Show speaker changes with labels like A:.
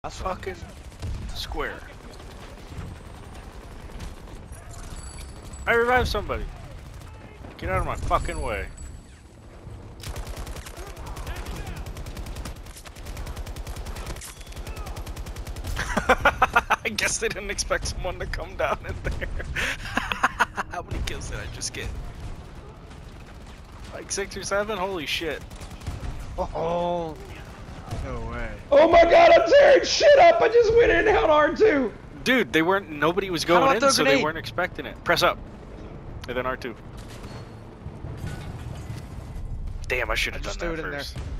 A: That's fucking square. I revived somebody. Get out of my fucking way. I guess they didn't expect someone to come down in there. How many kills did I just get? Like 6 or 7? Holy shit.
B: Oh, no way.
C: Oh my god, I'm tearing shit up! I just went in and held R2!
A: Dude, nobody was
B: How do I
A: going
B: throw
A: in,
B: a
A: so they
B: grenade?
A: weren't expecting it. Press up. And then R2. Damn, I should have done
B: just threw
A: that
B: it in there.
A: first.